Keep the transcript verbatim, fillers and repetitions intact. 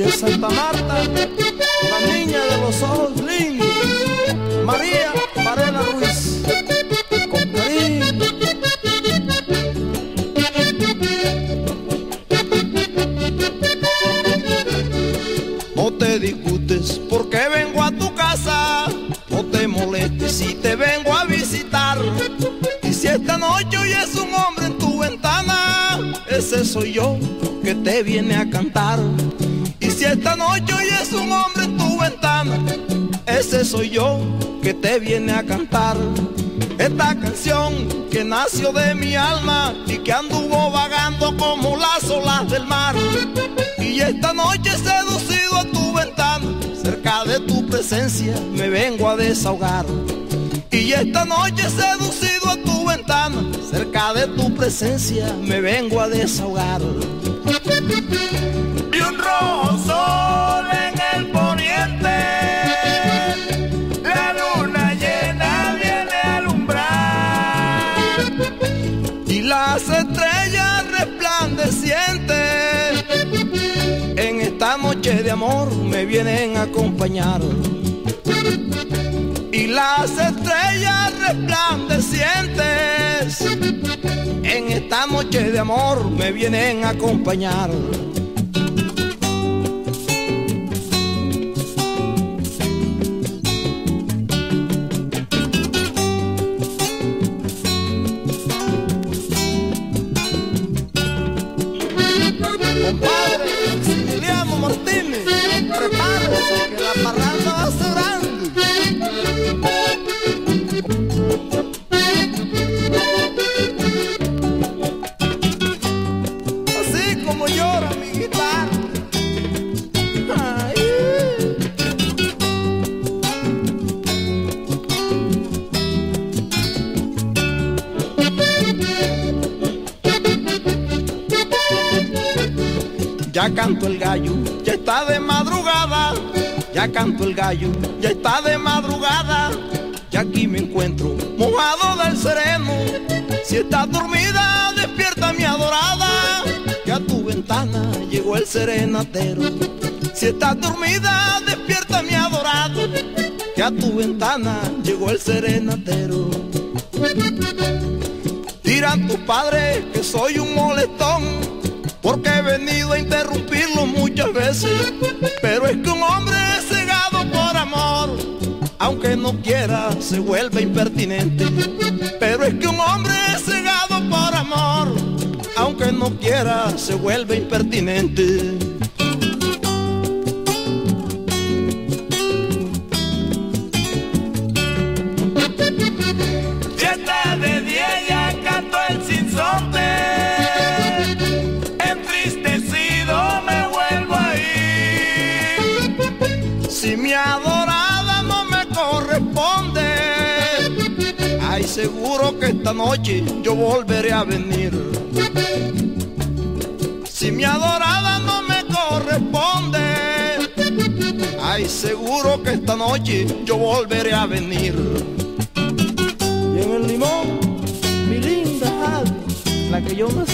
de Santa Marta, la niña de los ojos lindos, María Varela Ruiz, con cariño. No te disgustes porque vengo a tu casa, no te molestes si te vengo a visitar. Y si esta noche oyes un hombre en tu ventana, ese soy yo que te viene a cantar. Y si esta noche oyes un hombre en tu ventana, ese soy yo que te viene a cantar. Esta canción que nació de mi alma y que anduvo vagando como las olas del mar. Y esta noche seducido a tu ventana, cerca de tu presencia me vengo a desahogar. Y esta noche seducido a tu ventana, cerca de tu presencia me vengo a desahogar. Vi un rojo sol en el poniente, la luna llena viene a alumbrar, y las estrellas resplandecientes en esta noche de amor me vienen a acompañar. Y las estrellas resplandecientes en esta noche de amor me vienen a acompañar. Compadre Maximiliano Martínez, prepárese que la parranda va a ser grande. Así como llora mi guitarra. Ay. Ya canto el gallo, ya está de madrugada. Ya canto el gallo, ya está de madrugada. Ya aquí me encuentro mojado del sereno. Si estás dormida, despierta mi adorada, que a tu ventana llegó el serenatero. Si estás dormida, despierta mi adorada, que a tu ventana llegó el serenatero. Dirán tus padres que soy un molestón, porque he venido a interrumpirlo muchas veces. Pero es que un hombre cegado por amor, aunque no quiera, se vuelve impertinente. Pero es que un hombre cegado por amor, aunque no quiera, se vuelve impertinente. ya está de día, ya canto el sinsonte, entristecido me vuelvo a ir. Si mi adorada no me corresponde, ay, seguro que esta noche yo volveré a venir. Si mi adorada no me corresponde, ay, seguro que esta noche yo volveré a venir. Y en el Limón, mi linda Javi, la que yo nací.